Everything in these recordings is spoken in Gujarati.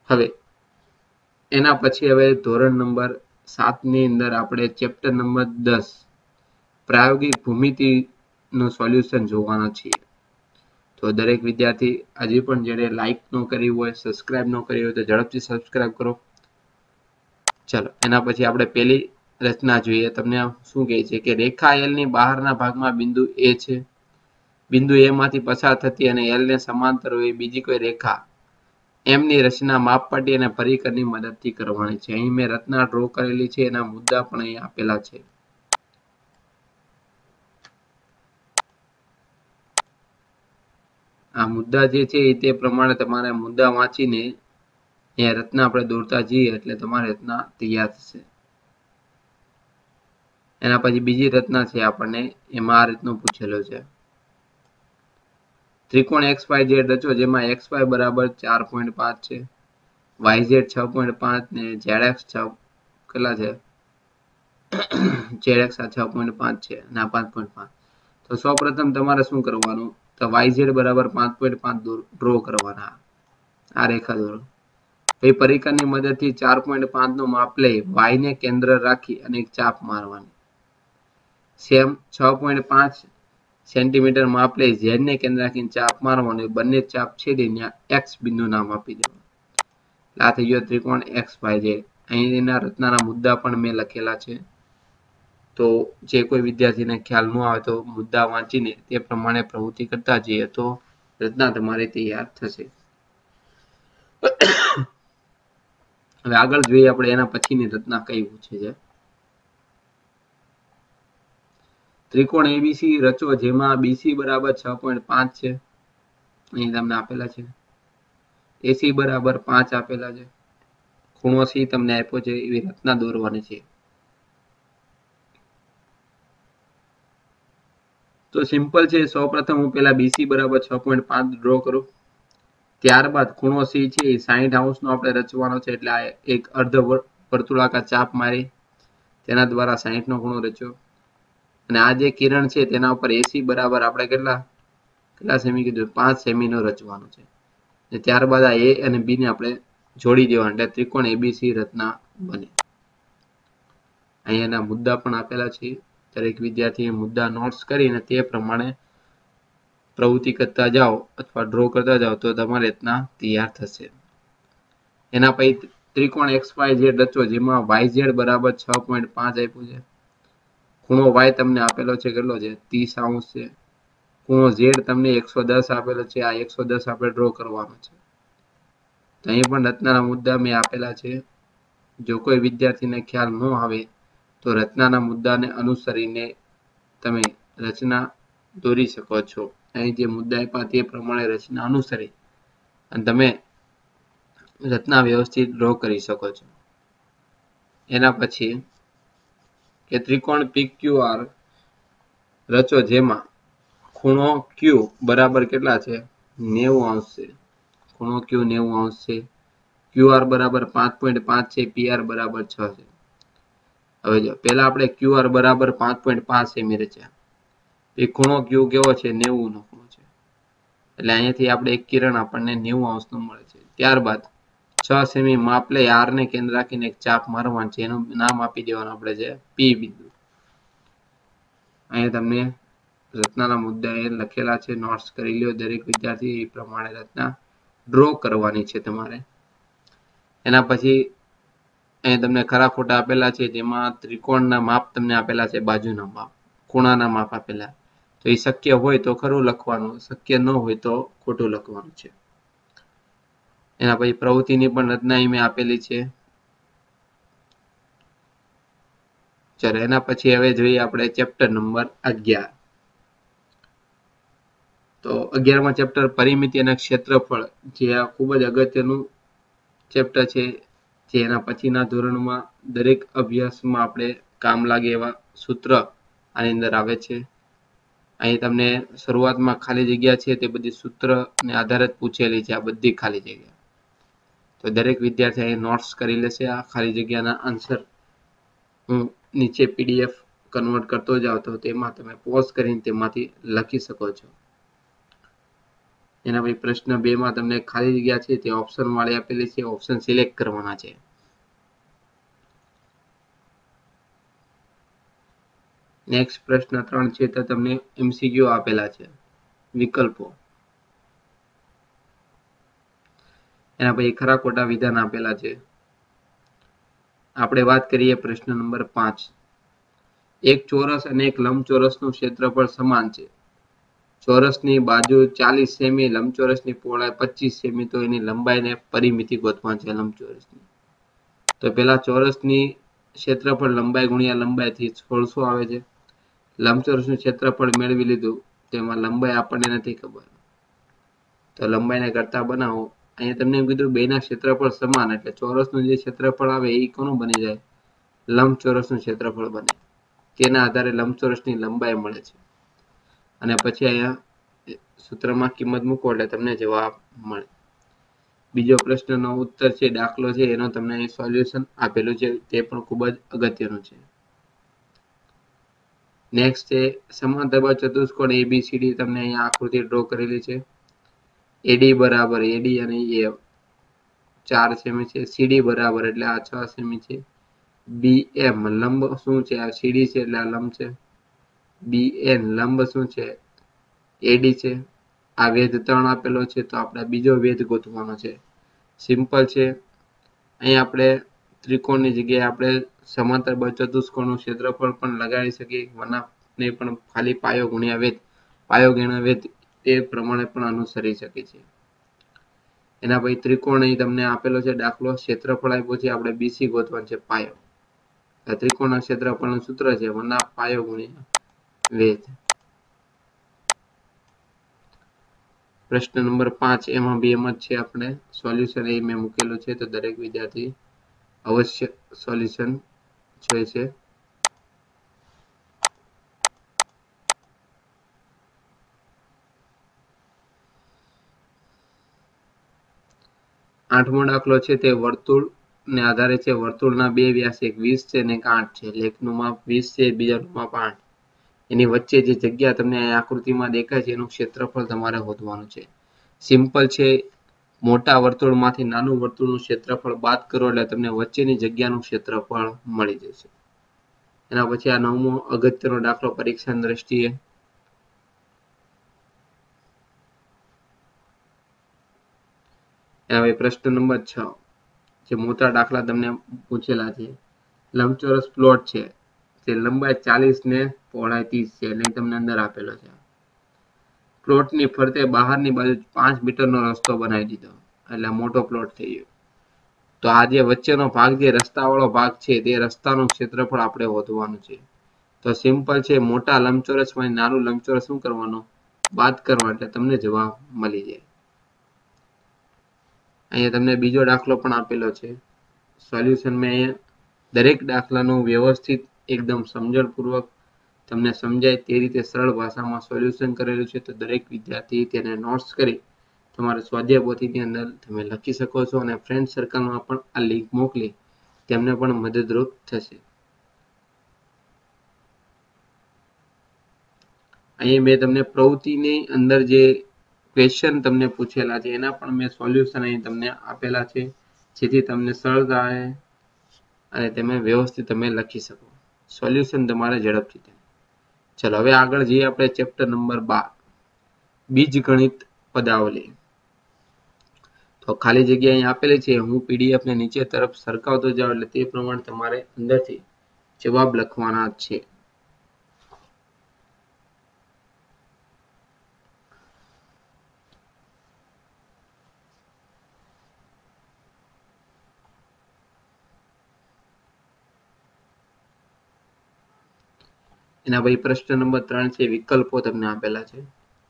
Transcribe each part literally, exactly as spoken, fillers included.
હવે એના પછી હવે ધોરણ નંબર સાત ની અંદર આપણે ચેપ્ટર નંબર દસ પ્રાયોગિક ભૂમિતિનું સોલ્યુશન જોવાના છીએ. તો દરેક વિદ્યાર્થી હજી પણ જેને લાઈક ન કરી હોય, સબસ્ક્રાઇબ ન કરી હોય તો ઝડપથી સબસ્ક્રાઇબ કરો. ચલો એના પછી આપણે પેલી રચના જોઈએ. તમને શું કહે છે કે રેખા એલ ની બહારના ભાગમાં બિંદુ એ છે. બિંદુ એ માંથી પસાર થતી અને એલ ને સમાંતર હોય બીજી કોઈ રેખા એમની રચના માપપટ્ટી અને પરિકરની મદદથી કરવાની છે. અહીં મેં રચના ડ્રો કરેલી છે, એના મુદ્દા પણ અહીં આપેલા છે. આ મુદ્દા જે છે તે પ્રમાણે તમારે મુદ્દા વાંચીને એ રચના આપણે દોરતા જઈએ એટલે તમારી રચના તૈયાર થશે. એના પછી બીજી રચના છે આપણને એમાં આ રીતનું પૂછેલો છે. ત્રિકોણ એક્સ વાય ઝેડ રચો જેમાં એક્સ વાય બરાબર ચાર પોઈન્ટ પાંચ છે, વાય ઝેડ છ પોઈન્ટ પાંચ ને ઝેડ એક્સ છ કેટલા છે ઝેડ એક્સ આ છ પોઈન્ટ પાંચ છે અને આ પાંચ પોઈન્ટ પાંચ. તો સૌ પ્રથમ તમારે શું કરવાનું તો વાય ઝેડ બરાબર પાંચ પોઈન્ટ પાંચ ડ્રો કરવાના. આ રેખા દોરો. પછી પરિકરની મદદથી ચાર પોઈન્ટ પાંચ નો માપ લઈ વાય ને કેન્દ્ર રાખી અને એક ચાપ મારવાની. સેમ છ પોઈન્ટ પાંચ સેન્ટીમીટર માપ લઈ ઝેડ ને કેન્દ્ર રાખીને ચાપ મારવાનું. બંને ચાપ છેદીને એક્સ બિંદુ નામ આપી દેવાનું. આ થઈ ગયો ત્રિકોણ એક્સ વાય ઝેડ. અહીં એના રચનાના મુદ્દા પણ મેં લખેલા છે. તો જે કોઈ વિદ્યાર્થીને ખ્યાલ ન આવે તો મુદ્દા વાંચીને તે પ્રમાણે પ્રવૃત્તિ કરતા જઈએ તો રચના તમારી તૈયાર થશે. હવે આગળ જોઈએ આપણે એના પછીની રચના કઈ પૂછે છે. ત્રિકોણ એબીસી રચો જેમાં બીસી બરાબર છ પોઈન્ટ પાંચ છે. અહીં તમને આપેલા છે. એસી બરાબર પાંચ આપેલા છે. ખૂણો સી તમને આપ્યો છે. એવી રચના દોરવાની છે. તો સિમ્પલ છે. સૌ પ્રથમ હું પેલા બીસી બરાબર છ પોઈન્ટ પાંચ ડ્રો કરું. ત્યારબાદ ખૂણો સી છે એ સાહીઠ અંશ નો આપણે રચવાનો છે. એટલે આ એક અર્ધ વર્તુળાકાર ચાપ મારી તેના દ્વારા સાહીઠ નો ખૂણો રચ્યો. અને આ જે કિરણ છે તેના ઉપર એસી બરાબર આપણે કેટલા કેટલા સેમી કીધું પાંચ સેમી નો રચવાનો છે. ત્યારબાદ આ એ અને બી ને આપણે જોડી દેવાના એટલે ત્રિકોણ એબીસી રચના બને. અહીંયાના મુદ્દા પણ આપેલા છે. દરેક વિદ્યાર્થીએ મુદ્દા નોટ્સ કરીને તે પ્રમાણે પ્રવૃત્તિ કરતા જાઓ અથવા ડ્રો કરતા જાઓ તો તમારી રચના તૈયાર થશે. એના પછી ત્રિકોણ એક્સ વાય ઝેડ રચો જેમાં વાય ઝેડ બરાબર છ પોઈન્ટ પાંચ આપ્યું છે. ખૂણો વાય તમને આપેલો છે કેટલો છે ત્રીસ અંશ છે. ખૂણો ઝેડ તમને એકસો દસ આપેલો છે. આ એકસો દસ આપણે ડ્રો કરવાનો છે. તો અહીં પણ રચનાના મુદ્દા મેં આપેલા છે. જો કોઈ વિદ્યાર્થીને ખ્યાલ ન આવે તો રચનાના મુદ્દાને અનુસરીને તમે રચના દોરી શકો છો. અહીં જે મુદ્દા આપ્યા તે પ્રમાણે રચના અનુસરી અને તમે રચના વ્યવસ્થિત ડ્રો કરી શકો છો. એના પછી કે ત્રિકોણ પી ક્યુ આર રચો જેમાં ખૂણો ક્યુ બરાબર કેટલા છે નેવું અંશ છે. ખૂણો ક્યુ નેવું અંશ છે. ક્યુ આર બરાબર પાંચ પોઈન્ટ પાંચ છે. પી આર બરાબર છ છે. હવે જો પેલા આપણે ક્યુ આર બરાબર પાંચ પોઈન્ટ પાંચ સેમી રચ્યા. એ ખૂણો ક્યુ કેવો છે નેવું નો ખૂણો છે. એટલે અહીંયાથી આપણે એક કિરણ આપણને નેવું અંશ નો મળે છે. ત્યારબાદ છ સેમી માપ લઈ આર ને કેન્દ્ર રાખીને એક ચાપ મારવાનું છે. એનું નામ આપી દેવાનું આપણે છે પી બિંદુ. અહીંયા તમને રચનાના મુદ્દા એ લખેલા છે. નોટ્સ કરી લ્યો દરેક વિદ્યાર્થી. એ પ્રમાણે રચના ડ્રો કરવાની છે તમારે. એના પછી અહીં તમને ખરા ખોટા આપેલા છે. જેમાં ત્રિકોણના માપ તમને આપેલા છે. બાજુના માપ ખૂણાના માપ આપેલા. તો એ શક્ય હોય તો ખરું લખવાનું, શક્ય ન હોય તો ખોટું લખવાનું છે. એના પછી પ્રવૃત્તિની પણ રચના મેં આપેલી છે. ચાલો એના પછી હવે જોઈએ આપણે ચેપ્ટર નંબર અગિયાર. તો અગિયારમાં ચેપ્ટર પરિમિતિ અને ક્ષેત્રફળ જે આ ખૂબ જ અગત્યનું ચેપ્ટર છે. જે એના પછીના ધોરણમાં દરેક અભ્યાસમાં આપણે કામ લાગે એવા સૂત્ર આની અંદર આવે છે. અહીં તમને શરૂઆતમાં ખાલી જગ્યા છે તે બધી સૂત્રને આધારે પૂછેલી છે. આ બધી ખાલી જગ્યા તો દરેક વિદ્યાર્થી અહીં નોટ્સ કરી લેશે. આ ખાલી જગ્યાના આન્સર હું નીચે પીડીએફ કન્વર્ટ કરતો જાવ તો તેમાં તમે પોઝ કરીને તેમાંથી લખી શકો છો. એના પછી પ્રશ્ન બે માં તમને ખાલી જગ્યા છે તે ઓપ્શન વાળી આપેલી છે, ઓપ્શન સિલેક્ટ કરવાના છે. નેક્સ્ટ પ્રશ્ન ત્રણ છે તો તમને એમસીક્યુ આપેલા છે, વિકલ્પો. એના પછી ખરા ખોટા વિધાન આપેલા છે. આપણે વાત કરીએ પ્રશ્ન નંબર પાંચ. એક ચોરસ અને એક લંબચોરસનું ક્ષેત્રફળ સમાન છે. ચોરસની બાજુ ચાલીસ સેમી, લંબચોરસની પહોળાઈ પચીસ સેમી, તો એની લંબાઈને પરિમિતિ ગોતવાની છે લંબચોરસની. તો પેલા ચોરસની ક્ષેત્રફળ લંબાઈ ગુણ્યા લંબાઈથી સોળસો આવે છે. લંબચોરસનું ક્ષેત્રફળ મેળવી લીધું, તેમાં લંબાઈ આપણને નથી ખબર, તો લંબાઈને કરતા બનાવો. અહીંયા તમને એમ કીધું બેના ક્ષેત્રફળ સમાન, એટલે ચોરસનું જે ક્ષેત્રફળ આવે એ કોનું બની જાય? લંબચોરસનું ક્ષેત્રફળ બને. તેના આધારે લંબચોરસની લંબાઈ મળે છે. અને પછી અહીંયા સૂત્રમાં કિંમત મૂકો એટલે તમને જવાબ મળે. બીજો પ્રશ્નનો ઉત્તર છે, દાખલો છે, એનો તમને અહીં સોલ્યુશન આપેલું છે, તે પણ ખૂબ જ અગત્યનું છે. નેક્સ્ટ છે સમાંતર ચતુષ્કોણ એબીસીડી. તમને અહીંયા આકૃતિ ડ્રો કરેલી છે. એડી બરાબર એડી અને એ ચાર સેમી છે. સીડી બરાબર એટલે આ છ સેમી છે. બી એમ લંબ શું છે? આ સીડી છે એટલે આ લંબ છે. બી એન લંબ શું છે? એડી છે. આ વેધ ત્રણ આપેલો છે, તો આપણે બીજો વેધ ગોતવાનો છે. સિમ્પલ છે. અહીં આપણે ત્રિકોણની જગ્યાએ આપણે સમાંતર ચતુષ્કોણનું ક્ષેત્રફળ પણ લગાડી શકીએ. વનાપને પણ ખાલી પાયો ગુણ્યા વેધ, પાયો ગુણ્યા વેધ તે પ્રમાણે પણ અનુસરી શકે છે. એના પછી ત્રિકોણ અહીં તમને આપેલો છે દાખલો. ક્ષેત્રફળ આપ્યો છે, આપણે બીસી ગોતવાનું છે પાયો. ત્રિકોણના ક્ષેત્રફળનું સૂત્ર છે વનાપ પાયો ગુણ્યા વેધ. પ્રશ્ન નંબર પાંચ એમાં બે એમ જ છે, આપણે સોલ્યુશન એ મેં મૂકેલું છે, તો દરેક વિદ્યાર્થી અવશ્ય સોલ્યુશન જોઈએ છે. આઠમો દાખલો છે તે વર્તુળ ને આધારે છે. વર્તુળના બે વ્યાસ, એક વીસ છે અને એક આઠ છે. એટલે એકનું માપ વીસ છે, બીજાનું માપ આઠ. એની વચ્ચે જે જગ્યા તમને આકૃતિમાં દેખાય છે એનું ક્ષેત્રફળ તમારે શોધવાનું છે. સિમ્પલ છે. મોટા વર્તુળમાંથી નાનું વર્તુળનું ક્ષેત્રફળ બાદ કરો એટલે તમને વચ્ચેની જગ્યાનું ક્ષેત્રફળ મળી જશે. એના પછી આ નવમો અગત્યનો દાખલો પરીક્ષાની દ્રષ્ટિએ. હવે પ્રશ્ન નંબર છ. જે મોટા દાખલા તમને પૂછેલા છે. લંબચોરસ પ્લોટ છે, તે લંબાઈ ચાલીસ ને પહોળાઈ ત્રીસ છે, એટલે તમને અંદર આપેલો છે. પ્લોટની ફરતે બહારની બાજુ પાંચ મીટરનો રસ્તો બનાવી દીધો, એટલે મોટો પ્લોટ થઈ ગયો. તો આ જે વચ્ચેનો ભાગ, જે રસ્તાવાળો ભાગ છે, તે રસ્તાનું ક્ષેત્રફળ આપણે શોધવાનું છે. તો સિમ્પલ છે. મોટા લંબચોરસમાં નાનું લંબચોરસ શું કરવાનું? બાદ કરવાનું, એટલે તમને જવાબ મળી જાય. અહીંયા તમને બીજો દાખલો પણ આપેલો છે. સોલ્યુશન મેં અહીંયા દરેક દાખલાનું વ્યવસ્થિત એકદમ સમજણપૂર્વક તમને સમજાય તે રીતે સરળ ભાષામાં સોલ્યુશન કરેલું છે. તો દરેક વિદ્યાર્થી તેને નોટ્સ કરી તમારે સ્વાધ્યાય પોથીની અંદર તમે લખી શકો છો, અને ફ્રેન્ડ સર્કલમાં પણ આ લિંક મોકલી તેમને પણ મદદરૂપ થશે. અહીંયા મેં તમને પ્રવૃત્તિની અંદર જે ક્વેશ્ચન તમને પૂછેલા છે એના પણ મેં સોલ્યુશન અહીં તમને આપેલા છે, જેથી તમને સરળ થાય અને તમે વ્યવસ્થિત તમે લખી શકો. સોલ્યુશન તમારે ઝડપથી થાય. ચલો હવે આગળ જઈએ આપણે ચેપ્ટર નંબર બાર, બીજગણિત પદાવલી. તો ખાલી જગ્યા અહીં આપેલી છે. હું પીડીએફ ને નીચે તરફ સરકાવતો જાઉં એટલે તે પ્રમાણે તમારે અંદરથી જવાબ લખવાના છે. એના પછી પ્રશ્ન નંબર ત્રણ છે. વિકલ્પો તમને આપેલા છે.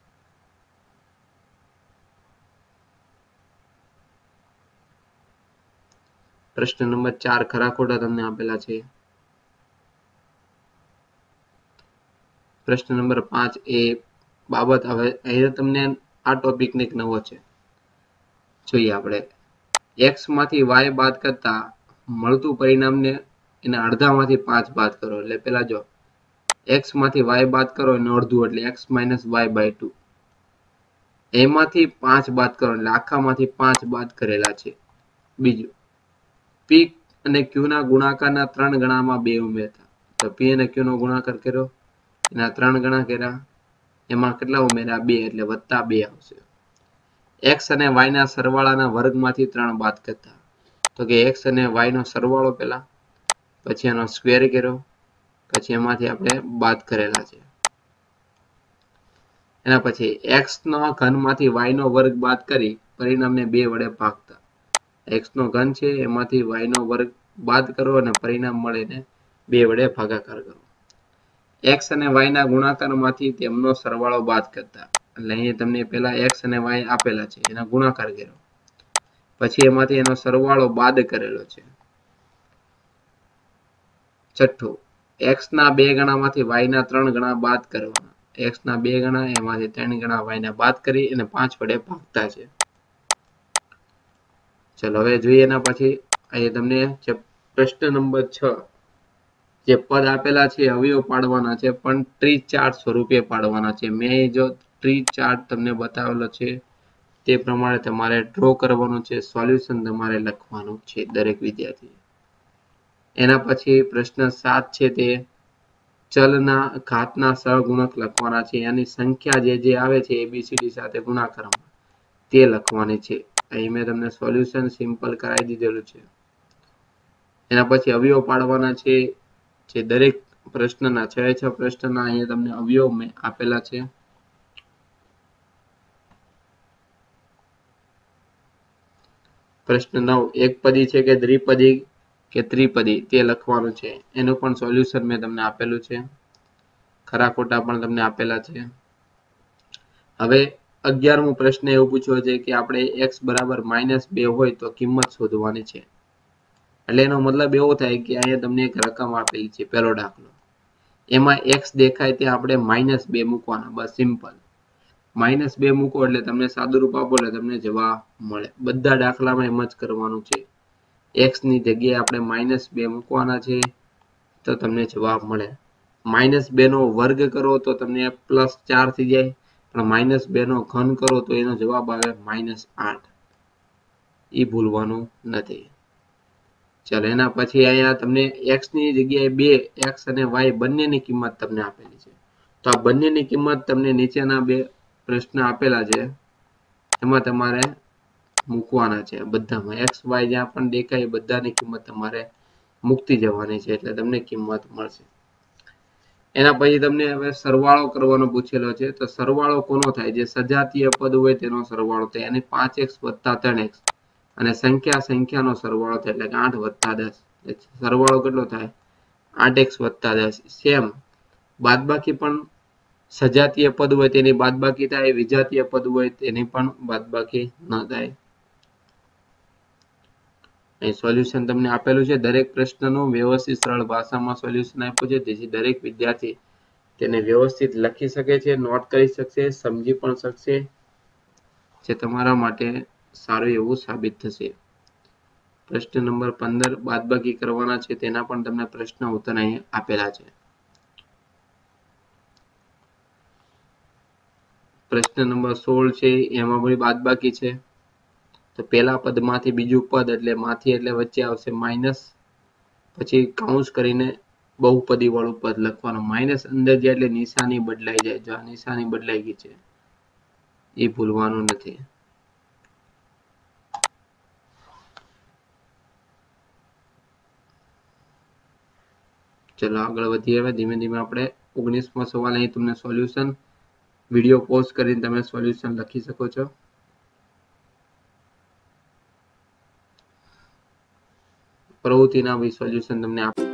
પ્રશ્ન નંબર ચાર ખરા ખોટા તમને આપેલા છે. પ્રશ્ન નંબર પાંચ એ બાબત. હવે અહીંયા તમને આ ટોપિક ને એક નવો છે, જોઈએ આપણે. એક્સ માંથી વાય બાદ કરતા મળતું પરિણામને એના અડધામાંથી પાંચ બાદ કરો. એટલે પેલા જો એક્સ માંથી વાય બાદ કરો એનું અડધું, એટલે X minus Y by two. એમાંથી પાંચ બાદ કરો એટલે આખામાંથી પાંચ બાદ કરેલા છે. બીજું, પી અને ક્યુ ના ગુણાકારના ત્રણ ગણામાં બે ઉમેરતા. તો પી અને ક્યુ નો ગુણાકાર કર્યો, એના ત્રણ ગણા કર્યા, એમાં કેટલા ઉમેર્યા? બે, એટલે વત્તા બે આવશે. એક્સ અને વાય ના સરવાળાના વર્ગમાંથી ત્રણ બાદ કરતા. તો કે એક્સ અને વાય નો સરવાળો પેલા, પછી એનો સ્ક્વેર કર્યો, પછી એમાંથી આપણે બાદ કરેલા છે. એના પછી એક્સ નો ઘનમાંથી વાય નો વર્ગ બાદ કરી પરિણામને બે વડે ભાગતા. એક્સ નો ઘન છે એમાંથી વાય નો વર્ગ બાદ કરો અને પરિણામ મળીને બે વડે ભાગાકાર કરો. એક્સ અને વાય ના ગુણાકારમાંથી તેમનો સરવાળો બાદ કરતા. એટલે અહીંયા તમને પેલા એક્સ અને વાય આપેલા છે, એના ગુણાકાર કર્યો, પછી એમાંથી એનો સરવાળો બાદ કરેલો છે. છઠ્ઠું, એક્સ ના બે ગણામાંથી વાય ના ત્રણ ગણા બાદ કરવાના. એક્સ ના બે ગણા એમાંથી ત્રણ ગણા વાય ના બાદ કરી અને પાંચ વડે ભાગતા છે. ચલો હવે જોઈએ એના પછી અહીંયા તમને પ્રશ્ન નંબર છ, જે પદ આપેલા છે અવયવ પાડવાના છે, પણ ટ્રી ચાર્ટ સ્વરૂપે પાડવાના છે. મેં જો ટ્રી ચાર્ટ તમને બતાવેલો છે તે પ્રમાણે તમારે ડ્રો કરવાનું છે, સોલ્યુશન તમારે લખવાનું છે દરેક વિદ્યાર્થી. એના પછી પ્રશ્ન સાત છે તે ચલના ઘાતના સહગુણક લખવાના છે. એની સંખ્યા જે જે આવે છે એબીસીડી સાથે ગુણાકારમાં તે લખવાની છે. અહીં મેં તમને સોલ્યુશન સિમ્પલ કરાવી દીધેલું છે. એના પછી અવયવ પાડવાના છે, જે દરેક પ્રશ્નના છ છ પ્રશ્નના અહીંયા તમને અવયવ મેં આપેલા છે. પ્રશ્ન નવ, એક પદી છે કે દ્વિપદી કે ત્રિપદી તે લખવાનું છે. એનું પણ સોલ્યુશન મેં તમને આપેલું છે, ખરા ખોટા પણ તમને આપેલા છે. હવે અગિયારમો પ્રશ્ન એવું પૂછ્યો છે કે આપણે એક્સ બરાબર માઇનસ બે હોય તો કિંમત શોધવાની છે. એટલે એનો મતલબ એવો થાય કે અહીંયા તમને એક રકમ આપેલી છે, પહેલો દાખલો, એમાં એક્સ દેખાય ત્યાં આપણે માઇનસ બે મૂકવાના, બસ સિમ્પલ. માઇનસ બે મૂકો એટલે તમને સાદુરૂપ આપો એટલે તમને જવાબ મળે. બધા દાખલામાં એમ જ કરવાનું છે. એક્સ ની જગ્યાએ આપણે માઇનસ બે મૂકવાના છે તો તમને જવાબ મળે. માઇનસ બે નો વર્ગ કરો તો તમને પ્લસ ચાર થઈ જાય, પણ માઇનસ બે નો ઘન કરો તો એનો જવાબ આવે માઇનસ આઠ. એ ભૂલવાનું નથી. ચાલો એના પછી અહીંયા તમને એક્સ ની જગ્યાએ બે, એક્સ અને વાય બંનેની કિંમત તમને આપેલી છે. તો આ બંનેની કિંમત તમને નીચેના બે પ્રશ્ન આપેલા છે એમાં તમારે મૂકવાના છે. બધામાં એક્સ વાય જ્યાં પણ દેખાય બધાની કિંમત તમારે મૂકતી જવાની છે, એટલે તમને કિંમત મળશે. એના પછી તમને હવે સરવાળો કરવાનો પૂછેલો છે. તો સરવાળો કોનો થાય? જે સજાતીય પદ હોય તેનો સરવાળો થાય. એની પાંચ એક્સ વત્તા ત્રણ એક્સ અને સંખ્યા સંખ્યાનો સરવાળો થાય, એટલે કે આઠ વત્તા દસ. સરવાળો કેટલો થાય? આઠ એક્સ વત્તા દસ. સેમ બાદબાકી પણ સજાતીય પદ હોય તેની બાદબાકી થાય, વિજાતીય પદ હોય તેની પણ બાદબાકી ન થાય. અહીં સોલ્યુશન તમને આપેલું છે. દરેક પ્રશ્નનું વ્યવસ્થિત સરળ ભાષામાં સોલ્યુશન આપ્યું છે, જેથી દરેક વિદ્યાર્થી તેને વ્યવસ્થિત લખી શકે છે, નોટ કરી શકશે, સમજી પણ શકશે, જે તમારા માટે સારું એવું સાબિત થશે. પ્રશ્ન નંબર પંદર બાદબાકી કરવાના છે, તેના પણ તમને પ્રશ્ન ઉત્તર અહીં આપેલા છે. પ્રશ્ન નંબર સોળ છે એમાં બધી બાદબાકી છે. તો પહેલા પદમાંથી બીજું પદ એટલે માંથી એટલે વચ્ચે આવશે માઇનસ, પછી કાઉન્સ કરીને બહુપદી વાળું પદ લખવાનું. માઇનસ અંદર જાય એટલે નિશાની બદલાઈ જાય. જો આ નિશાની બદલાઈ ગઈ છે એ ભૂલવાનું નથી. ચલો આગળ વધીએ. હવે ધીમે ધીમે આપણે ઓગણીસમો સવાલ અહીં તમને સોલ્યુશન વિડીયો પોઝ કરીને તમે સોલ્યુશન લખી શકો છો. પ્રવૃત્તિના સોલ્યુશન તમને આપ